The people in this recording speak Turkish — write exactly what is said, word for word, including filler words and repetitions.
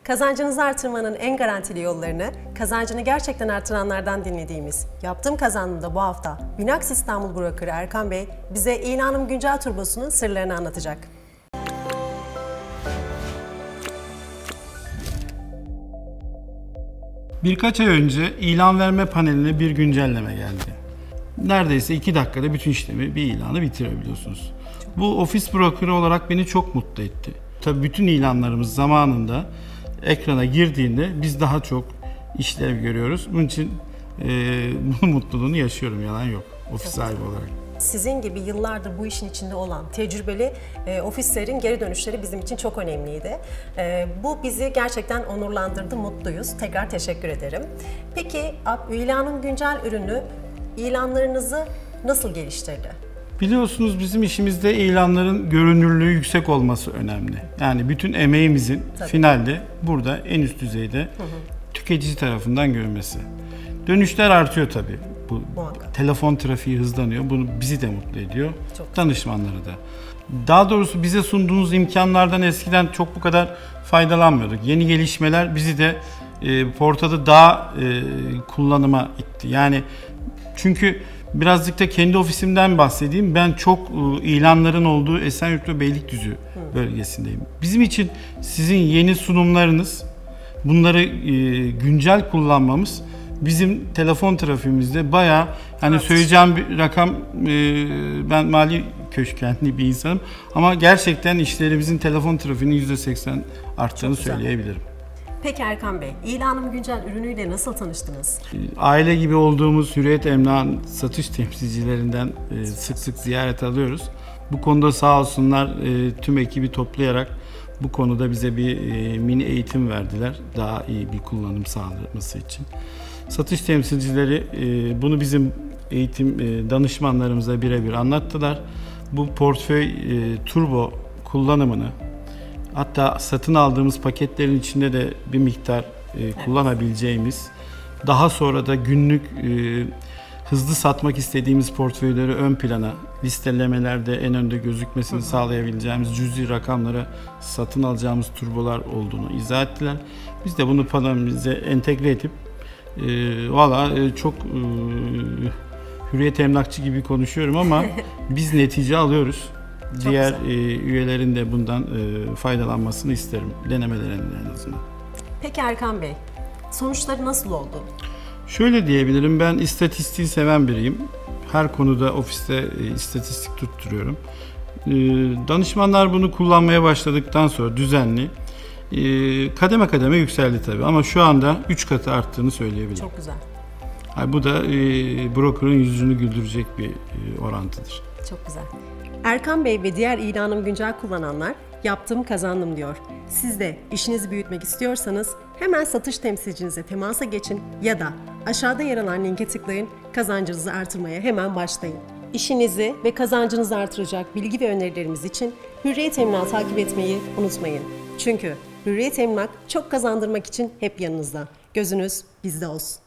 Kazancınızı artırmanın en garantili yollarını, kazancını gerçekten artıranlardan dinlediğimiz Yaptığım Kazandım'da bu hafta Binax İstanbul Broker'ı Erkan Bey bize İlanım Güncel Turbosu'nun sırlarını anlatacak. Birkaç ay önce ilan verme paneline bir güncelleme geldi. Neredeyse iki dakikada bütün işlemi, bir ilanı bitirebiliyorsunuz. Bu ofis brokeri olarak beni çok mutlu etti. Tabii bütün ilanlarımız zamanında ekrana girdiğinde biz daha çok işlev görüyoruz. Bunun için e, bunun mutluluğunu yaşıyorum, yalan yok, ofis sahibi olarak. Sizin gibi yıllardır bu işin içinde olan tecrübeli e, ofislerin geri dönüşleri bizim için çok önemliydi. E, bu bizi gerçekten onurlandırdı, mutluyuz. Tekrar teşekkür ederim. Peki İlanım Güncel ürünü ilanlarınızı nasıl geliştirdi? Biliyorsunuz bizim işimizde ilanların görünürlüğü yüksek olması önemli. Yani bütün emeğimizin Tabii. finalde burada en üst düzeyde hı hı. tüketici tarafından görülmesi. Dönüşler artıyor tabii. Bu Muhakkak. Telefon trafiği hızlanıyor. Bunu bizi de mutlu ediyor. Çok Danışmanları da. Daha doğrusu bize sunduğunuz imkanlardan eskiden çok bu kadar faydalanmıyorduk. Yeni gelişmeler bizi de e, portada daha e, kullanıma itti. Yani çünkü birazcık da kendi ofisimden bahsedeyim. Ben çok e, ilanların olduğu Esenyurt ve Beylikdüzü Hı. bölgesindeyim. Bizim için sizin yeni sunumlarınız, bunları e, güncel kullanmamız bizim telefon trafiğimizde bayağı, hani evet. söyleyeceğim bir rakam, e, ben mali köşkenli bir insanım ama gerçekten işlerimizin telefon trafiğinin yüzde seksen arttığını söyleyebilirim. Peki Erkan Bey, İlanım Güncel ürünüyle nasıl tanıştınız? Aile gibi olduğumuz Hürriyet Emlak'ın satış temsilcilerinden e, sık sık ziyaret alıyoruz. Bu konuda sağ olsunlar e, tüm ekibi toplayarak bu konuda bize bir e, mini eğitim verdiler. Daha iyi bir kullanım sağlaması için. Satış temsilcileri e, bunu bizim eğitim e, danışmanlarımıza birebir anlattılar. Bu portföy e, turbo kullanımını, hatta satın aldığımız paketlerin içinde de bir miktar e, kullanabileceğimiz, daha sonra da günlük e, hızlı satmak istediğimiz portföyleri ön plana, listelemelerde en önde gözükmesini sağlayabileceğimiz cüzi rakamlara satın alacağımız turbolar olduğunu izah ettiler. Biz de bunu panelimize entegre edip e, valla e, çok e, Hürriyet Emlakçı gibi konuşuyorum ama biz netice alıyoruz. Çok Diğer e, üyelerin de bundan e, faydalanmasını isterim. Denemelerin en azından. Peki Erkan Bey, sonuçları nasıl oldu? Şöyle diyebilirim, ben istatistiği seven biriyim. Her konuda ofiste e, istatistik tutturuyorum. E, danışmanlar bunu kullanmaya başladıktan sonra düzenli, e, kademe kademe yükseldi tabii ama şu anda üç katı arttığını söyleyebilirim. Çok güzel. Yani bu da e, broker'ın yüzünü güldürecek bir e, orantıdır. Çok güzel. Erkan Bey ve diğer İlanım Güncel kullananlar Yaptım Kazandım diyor. Siz de işinizi büyütmek istiyorsanız hemen satış temsilcinize temasa geçin ya da aşağıda yer alan linke tıklayın, kazancınızı artırmaya hemen başlayın. İşinizi ve kazancınızı artıracak bilgi ve önerilerimiz için Hürriyet Emlak'ı takip etmeyi unutmayın. Çünkü Hürriyet Emlak çok kazandırmak için hep yanınızda. Gözünüz bizde olsun.